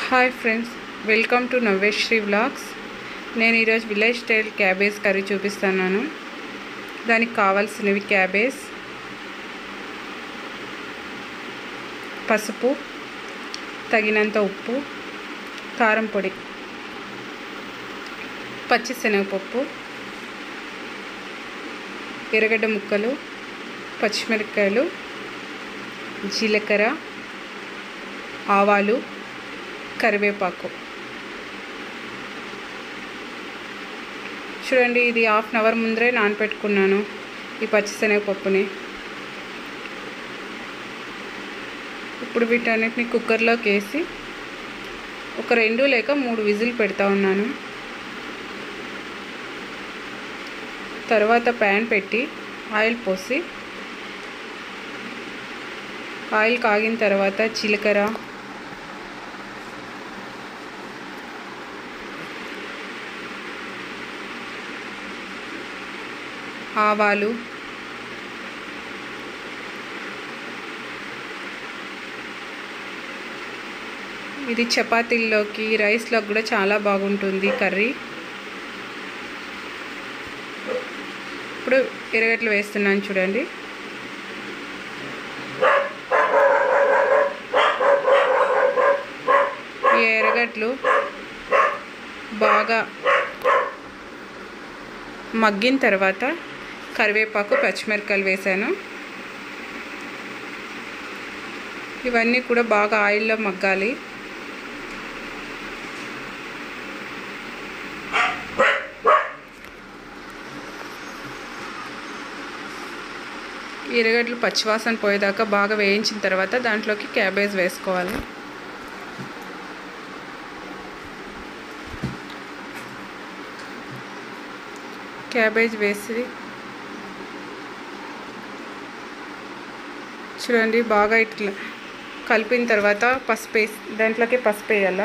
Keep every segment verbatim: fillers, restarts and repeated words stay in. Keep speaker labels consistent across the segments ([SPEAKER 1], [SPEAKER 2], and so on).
[SPEAKER 1] Hi friends, welcome to Navyasri vlogs. నేను ఈరోజు village style cabbage curry చూపిస్తున్నాను. దానికి కావాల్సినవి క్యాబేజ్, పసుపు, తగినంత ఉప్పు, కారం పొడి, పచ్చిశనగపప్పు, ఎర్రగడ్డ ముక్కలు, పచ్చిమిరపకాయలు, జీలకర్ర, ఆవాలు, కరివేపాకు. చూడండి, ఇది హాఫ్ అన్ అవర్ ముందరే నానపెట్టుకున్నాను ఈ పచ్చిశనగపప్పుని. ఇప్పుడు వీటన్నిటిని కుక్కర్లోకి వేసి ఒక రెండు లేక మూడు విజిల్ పెడతా ఉన్నాను. తర్వాత ప్యాన్ పెట్టి ఆయిల్ పోసి, ఆయిల్ కాగిన తర్వాత జీలకర్ర, ఆవాలు, ఇది చపాతీల్లోకి, రైస్లోకి కూడా చాలా బాగుంటుంది కర్రీ. ఇప్పుడు ఎర్రగడ్డలు వేస్తున్నాను చూడండి. ఈ ఎర్రగడ్డలు బాగా మగ్గిన తర్వాత కరివేపాకు, పచ్చిమిరపకాయలు వేసాను. ఇవన్నీ కూడా బాగా ఆయిల్లో మగ్గాలి. ఎర్రగడ్డలు పచ్చివాసన పోయేదాకా బాగా వేయించిన తర్వాత దాంట్లోకి క్యాబేజ్ వేసుకోవాలి. క్యాబేజ్ వేసి చూడండి, బాగా ఇట్లా కలిపిన తర్వాత పసుపు వేసి దాంట్లోకి పసుపు వేయాల.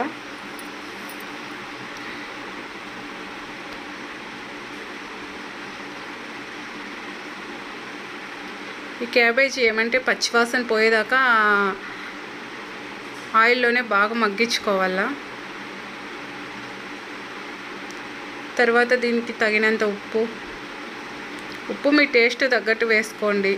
[SPEAKER 1] ఈ క్యాబేజ్ ఏమంటే పచ్చివాసన పోయేదాకా ఆయిల్లోనే బాగా మగ్గించుకోవాలా. తర్వాత దీనికి తగినంత ఉప్పు ఉప్పు మీ టేస్ట్ తగ్గట్టు వేసుకోండి.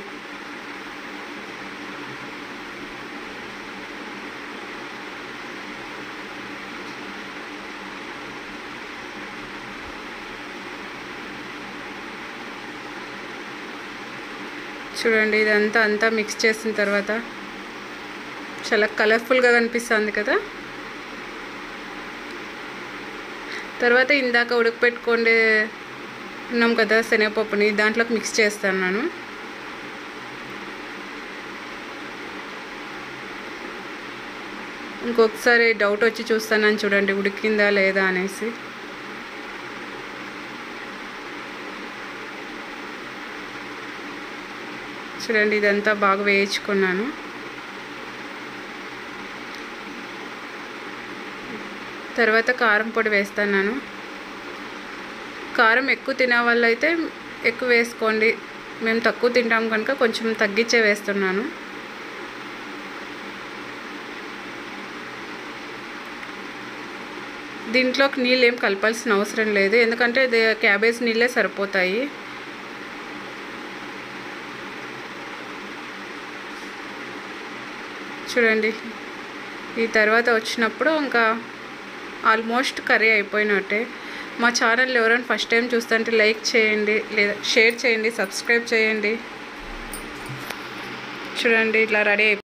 [SPEAKER 1] చూడండి, ఇదంతా అంతా మిక్స్ చేసిన తర్వాత చాలా కలర్ఫుల్గా కనిపిస్తుంది కదా. తర్వాత ఇందాక ఉడకపెట్టుకోండి ఉన్నాం కదా శనగపప్పుని, దాంట్లోకి మిక్స్ చేస్తున్నాను. ఇంకొకసారి డౌట్ వచ్చి చూస్తానని చూడండి ఉడికిందా లేదా అనేసి. చూడండి, ఇదంతా బాగా వేయించుకున్నాను. తర్వాత కారం పొడి వేస్తున్నాను. కారం ఎక్కువ తినే వాళ్ళు అయితే ఎక్కువ వేసుకోండి. మేము తక్కువ తింటాం కనుక కొంచెం తగ్గించే వేస్తున్నాను. దీంట్లోకి నీళ్ళు ఏం కలపాల్సిన అవసరం లేదు, ఎందుకంటే క్యాబేజ్ నీళ్ళే సరిపోతాయి. చూడండి, ఈ తర్వాత వచ్చినప్పుడు ఇంకా ఆల్మోస్ట్ కర్రీ అయిపోయినట్టే. మా ఛానల్ ఎవరైనా ఫస్ట్ టైం చూస్తుంటే లైక్ చేయండి, లేదా షేర్ చేయండి, సబ్స్క్రైబ్ చేయండి. చూడండి, ఇట్లా రెడీ అయిపోయింది.